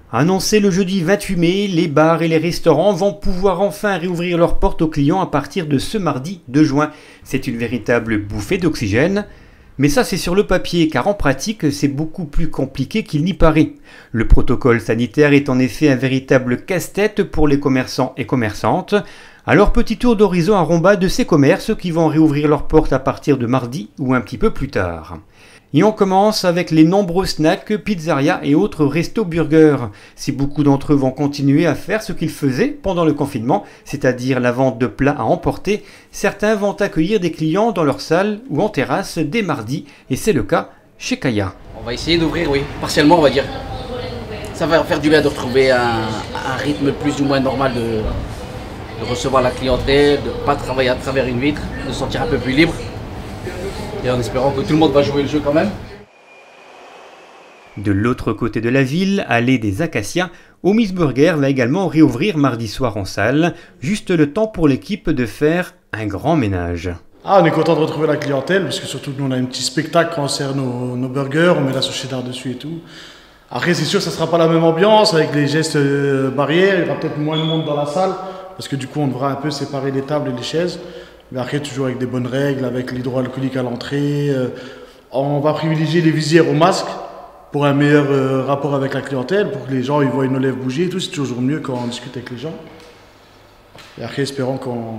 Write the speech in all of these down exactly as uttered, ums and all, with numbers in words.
Annoncé le jeudi vingt-huit mai, les bars et les restaurants vont pouvoir enfin réouvrir leurs portes aux clients à partir de ce mardi deux juin. C'est une véritable bouffée d'oxygène. Mais ça c'est sur le papier, car en pratique c'est beaucoup plus compliqué qu'il n'y paraît. Le protocole sanitaire est en effet un véritable casse-tête pour les commerçants et commerçantes. Alors petit tour d'horizon à Romba de ces commerces qui vont réouvrir leurs portes à partir de mardi ou un petit peu plus tard. Et on commence avec les nombreux snacks, pizzerias et autres restos-burgers. Si beaucoup d'entre eux vont continuer à faire ce qu'ils faisaient pendant le confinement, c'est-à-dire la vente de plats à emporter, certains vont accueillir des clients dans leur salle ou en terrasse dès mardi, et c'est le cas chez Kaya. On va essayer d'ouvrir, oui, partiellement on va dire. Ça va faire du bien de retrouver un, un rythme plus ou moins normal de, de recevoir la clientèle, de ne pas travailler à travers une vitre, de se sentir un peu plus libre. Et en espérant que tout le monde va jouer le jeu quand même. De l'autre côté de la ville, allée des Acacias, Homies Burger va également réouvrir mardi soir en salle, juste le temps pour l'équipe de faire un grand ménage. Ah, on est content de retrouver la clientèle, parce que surtout nous on a un petit spectacle quand on sert nos, nos burgers, on met la sauce cheddar dessus et tout. Après c'est sûr que ça ne sera pas la même ambiance, avec les gestes euh, barrières, il y aura peut-être moins de monde dans la salle, parce que du coup on devra un peu séparer les tables et les chaises. Mais après, toujours avec des bonnes règles, avec l'hydroalcoolique à l'entrée. Euh, on va privilégier les visières au masque pour un meilleur euh, rapport avec la clientèle, pour que les gens ils voient nos lèvres bouger et tout. C'est toujours mieux quand on discute avec les gens. Et après, espérons qu'on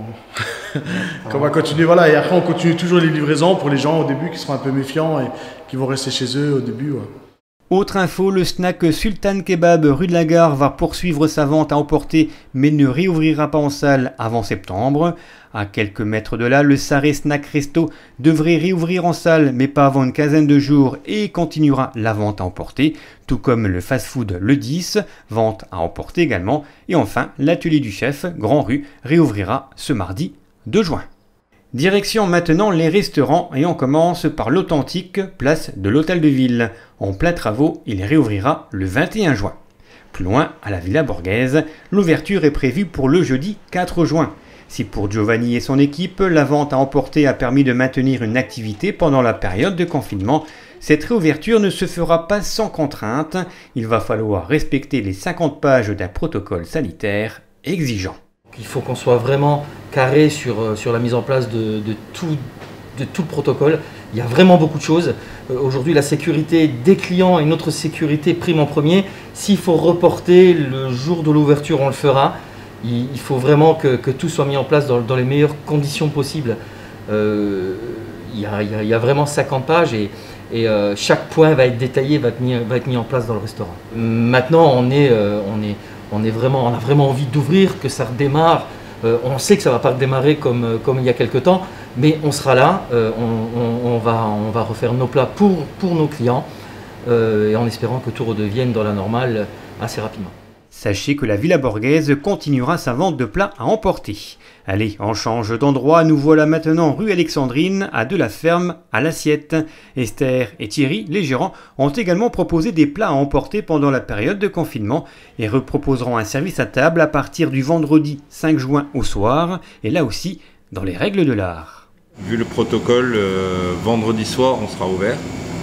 qu'on va continuer. Voilà. Et après, on continue toujours les livraisons pour les gens au début qui seront un peu méfiants et qui vont rester chez eux au début. Ouais. Autre info, le snack Sultan Kebab rue de la Gare va poursuivre sa vente à emporter mais ne réouvrira pas en salle avant septembre. À quelques mètres de là, le Sarré Snack Resto devrait réouvrir en salle mais pas avant une quinzaine de jours et continuera la vente à emporter, tout comme le fast-food Le dix, vente à emporter également. Et enfin, l'atelier du chef, Grand Rue, réouvrira ce mardi deux juin. Direction maintenant les restaurants et on commence par l'Authentique, place de l'Hôtel de Ville. En plein travaux, il réouvrira le vingt et un juin. Plus loin, à la Villa Borghese, l'ouverture est prévue pour le jeudi quatre juin. Si pour Giovanni et son équipe, la vente à emporter a permis de maintenir une activité pendant la période de confinement, cette réouverture ne se fera pas sans contrainte. Il va falloir respecter les cinquante pages d'un protocole sanitaire exigeant. Il faut qu'on soit vraiment carré sur, sur la mise en place de, de, tout, de tout le protocole. Il y a vraiment beaucoup de choses. Euh, Aujourd'hui, la sécurité des clients et notre sécurité prime en premier. S'il faut reporter le jour de l'ouverture, on le fera. Il, il faut vraiment que, que tout soit mis en place dans, dans les meilleures conditions possibles. Euh, il, y a, il, y a, il y a vraiment cinquante pages et, et euh, chaque point va être détaillé, va être, mis, va être mis en place dans le restaurant. Maintenant, on est... Euh, on est On, est vraiment, on a vraiment envie d'ouvrir, que ça redémarre. Euh, on sait que ça ne va pas redémarrer comme, comme il y a quelques temps, mais on sera là, euh, on, on, on, va, on va refaire nos plats pour, pour nos clients euh, et en espérant que tout redevienne dans la normale assez rapidement. Sachez que la Villa Borghese continuera sa vente de plats à emporter. Allez, on change d'endroit, nous voilà maintenant rue Alexandrine, à de la ferme à l'assiette. Esther et Thierry, les gérants, ont également proposé des plats à emporter pendant la période de confinement et reproposeront un service à table à partir du vendredi cinq juin au soir, et là aussi dans les règles de l'art. Vu le protocole, euh, vendredi soir on sera ouvert.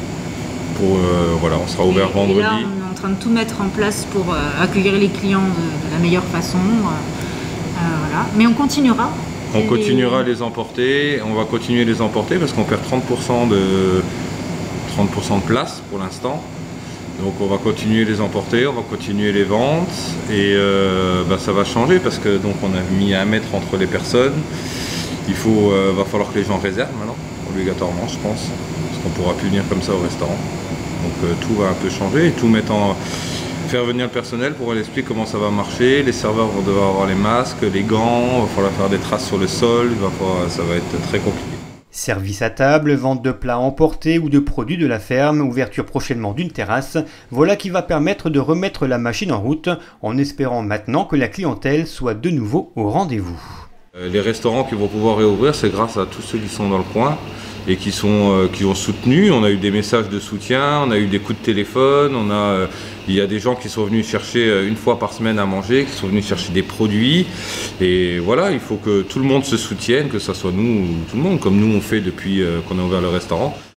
Pour, euh, voilà, on sera ouvert vendredi. Là, on est en train de tout mettre en place pour euh, accueillir les clients de, de la meilleure façon. Euh, euh, voilà. Mais on continuera. On continuera à les emporter, on va continuer à les emporter parce qu'on perd trente pour cent de, trente pour cent de place pour l'instant. Donc on va continuer à les emporter, on va continuer les ventes et euh, bah, ça va changer parce que donc on a mis un mètre entre les personnes. Il faut, euh, va falloir que les gens réservent maintenant, obligatoirement je pense, parce qu'on ne pourra plus venir comme ça au restaurant. Donc euh, tout va un peu changer et tout mettre en... faire venir le personnel pour leur expliquer comment ça va marcher. Les serveurs vont devoir avoir les masques, les gants, il va falloir faire des traces sur le sol, il va falloir... ça va être très compliqué. Service à table, vente de plats emportés ou de produits de la ferme, ouverture prochainement d'une terrasse, voilà qui va permettre de remettre la machine en route en espérant maintenant que la clientèle soit de nouveau au rendez-vous. Les restaurants qui vont pouvoir réouvrir, c'est grâce à tous ceux qui sont dans le coin et qui, sont, euh, qui ont soutenu. On a eu des messages de soutien, on a eu des coups de téléphone, on a, euh, il y a des gens qui sont venus chercher euh, une fois par semaine à manger, qui sont venus chercher des produits. Et voilà, il faut que tout le monde se soutienne, que ce soit nous ou tout le monde, comme nous on fait depuis euh, qu'on a ouvert le restaurant.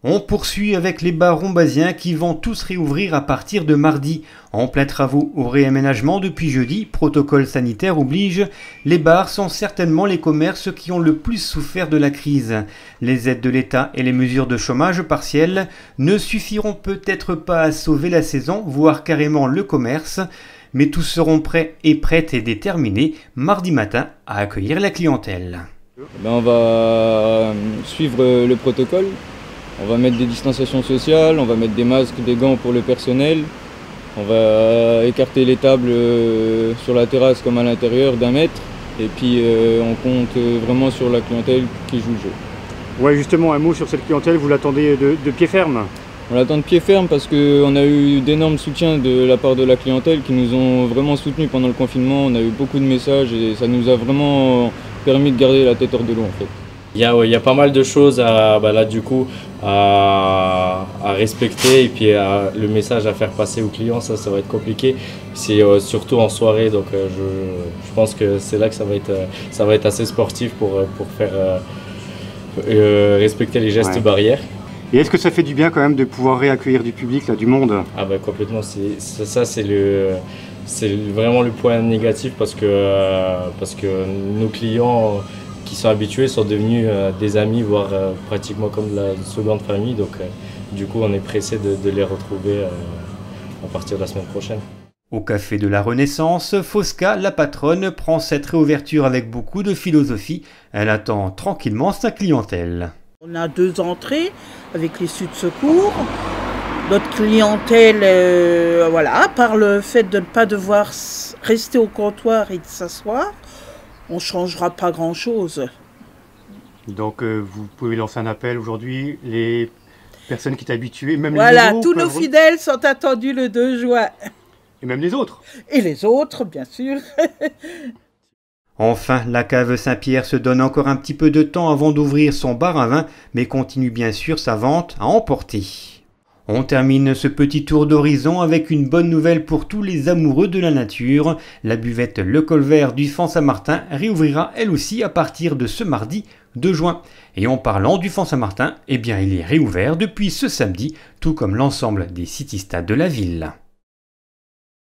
On poursuit avec les bars ronbasiens qui vont tous réouvrir à partir de mardi. En plein travaux au réaménagement depuis jeudi, protocole sanitaire oblige, les bars sont certainement les commerces qui ont le plus souffert de la crise. Les aides de l'État et les mesures de chômage partiel ne suffiront peut-être pas à sauver la saison, voire carrément le commerce, mais tous seront prêts et prêtes et déterminés mardi matin à accueillir la clientèle. Ben on va suivre le protocole. On va mettre des distanciations sociales, on va mettre des masques, des gants pour le personnel. On va écarter les tables sur la terrasse comme à l'intérieur d'un mètre. Et puis on compte vraiment sur la clientèle qui joue le jeu. Ouais, justement, un mot sur cette clientèle, vous l'attendez de, de pied ferme? On l'attend de pied ferme parce qu'on a eu d'énormes soutiens de la part de la clientèle qui nous ont vraiment soutenus pendant le confinement. On a eu beaucoup de messages et ça nous a vraiment permis de garder la tête hors de l'eau en fait. Il y a, ouais, il y a pas mal de choses à, bah là, du coup, à, à respecter et puis à, le message à faire passer aux clients, ça, ça va être compliqué. C'est euh, surtout en soirée, donc euh, je, je pense que c'est là que ça va être, ça va être assez sportif pour, pour faire euh, euh, respecter les gestes ouais. barrières. Et est-ce que ça fait du bien quand même de pouvoir réaccueillir du public, là, du monde? Ah bah complètement, c'est, ça c'est le... C'est vraiment le point négatif parce que, euh, parce que nos clients qui sont habitués sont devenus euh, des amis, voire euh, pratiquement comme de la seconde famille. Donc euh, du coup on est pressé de, de les retrouver euh, à partir de la semaine prochaine. Au Café de la Renaissance, Fosca, la patronne, prend cette réouverture avec beaucoup de philosophie. Elle attend tranquillement sa clientèle. On a deux entrées avec l'issue de secours. Notre clientèle, euh, voilà, par le fait de ne pas devoir rester au comptoir et de s'asseoir, on ne changera pas grand-chose. Donc euh, vous pouvez lancer un appel aujourd'hui, les personnes qui sont habituées, même voilà, les nouveaux, tous nos fidèles sont attendus le deux juin. Et même les autres. Et les autres, bien sûr. Enfin, la cave Saint-Pierre se donne encore un petit peu de temps avant d'ouvrir son bar à vin, mais continue bien sûr sa vente à emporter. On termine ce petit tour d'horizon avec une bonne nouvelle pour tous les amoureux de la nature. La buvette Le Colvert du Font Saint-Martin réouvrira elle aussi à partir de ce mardi deux juin. Et en parlant du Font Saint-Martin, eh bien il est réouvert depuis ce samedi, tout comme l'ensemble des city-stades de la ville.